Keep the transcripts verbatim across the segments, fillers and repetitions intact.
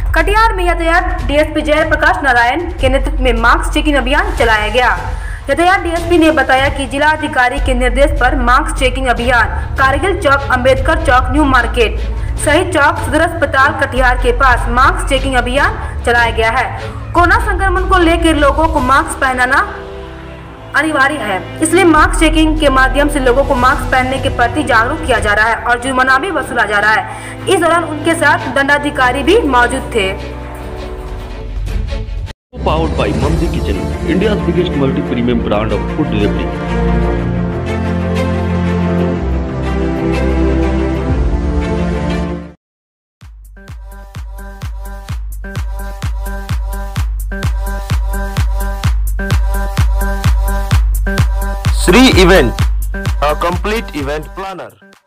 कटिहार में यातायात डीएसपी जयप्रकाश नारायण के नेतृत्व में मास्क चेकिंग अभियान चलाया गया। यातायात डीएसपी ने बताया कि जिला अधिकारी के निर्देश पर मास्क चेकिंग अभियान कारगिल चौक, अंबेडकर चौक, न्यू मार्केट, शहीद चौक, सदर अस्पताल कटिहार के पास मास्क चेकिंग अभियान चलाया गया है। कोरोना संक्रमण को लेकर लोगों को मास्क पहनाना अनिवार्य है, इसलिए मास्क चेकिंग के माध्यम से लोगों को मास्क पहनने के प्रति जागरूक किया जा रहा है और जुर्माना भी वसूला जा रहा है। इस दौरान उनके साथ दंडाधिकारी भी मौजूद थे। Powered by Mamdi Kitchen, India's biggest multi-premium brand of food delivery. Sri Event, a complete event planner.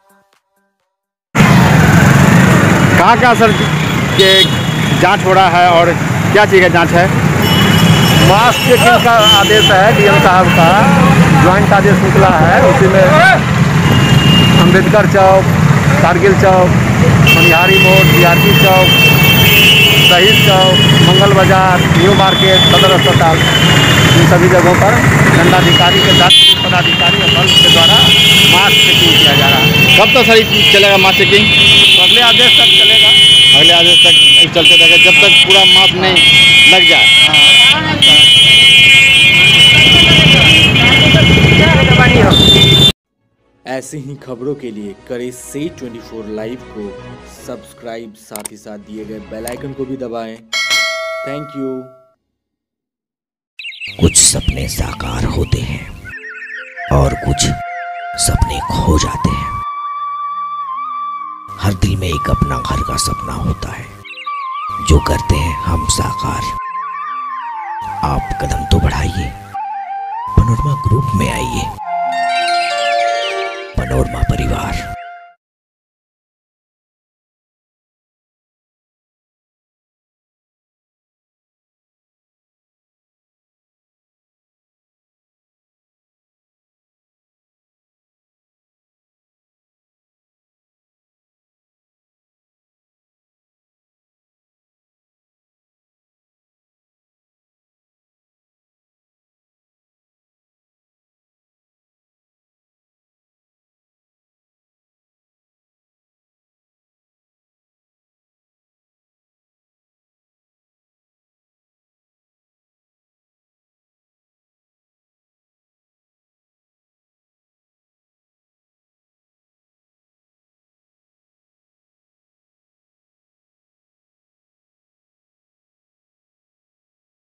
कहाँ कहाँ सर के जांच हो रहा है और क्या चीज़ का जांच है? मास्क चेकिंग का आदेश है डीएम साहब का, ज्वाइंट आदेश निकला है। उसी में अंबेडकर चौक, कारगिल चौक, मनिहारी मोड़, बीआरपी चौक, शहीद चौक, मंगल बाजार, न्यू मार्केट, सदर अस्पताल, इन सभी जगहों पर दंडाधिकारी के साथ पदाधिकारी और बल के द्वारा मास्क चेकिंग किया जा रहा है। कब तक सर चलेगा मास्क चेकिंग? तो अगले आदेश तक चलेगा। अगले आदेश तक चलते रहेगा जब तक पूरा मास्क नहीं लग जाए। ऐसे ही खबरों के लिए करें से चौबीस लाइव को सब्सक्राइब, साथ ही साथ दिए गए बेल आइकन को भी दबाएं। Thank you. कुछ सपने साकार होते हैं और कुछ सपने खो जाते हैं। हर दिल में एक अपना घर का सपना होता है जो करते हैं हम साकार। आप कदम तो बढ़ाइए, पनोरमा ग्रुप में आइए। पनोरमा परिवार।